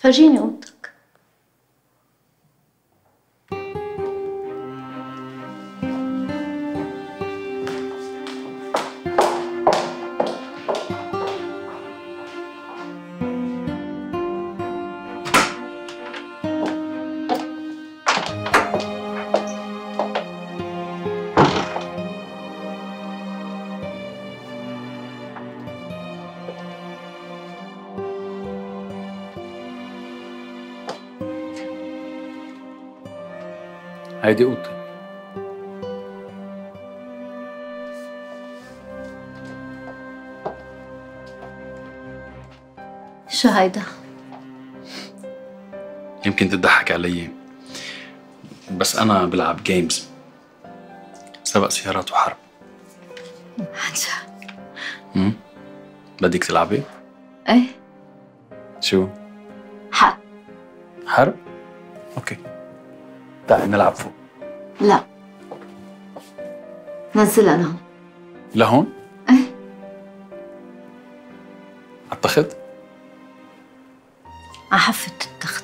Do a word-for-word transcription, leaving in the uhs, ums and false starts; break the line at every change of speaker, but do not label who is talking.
فرجيني اوضتك.
هيدي اوضتي.
شو هيدا؟
يمكن تضحك علي، بس أنا بلعب جيمز، سبق سيارات وحرب.
عن جد؟
امم بدك تلعبي؟
ايه.
شو؟
حرب.
حرب؟ اوكي، تعالي نلعب فوق.
لا، نزل انا هون.
لهون؟
ايه.
عالتخت؟
عحفة التخت.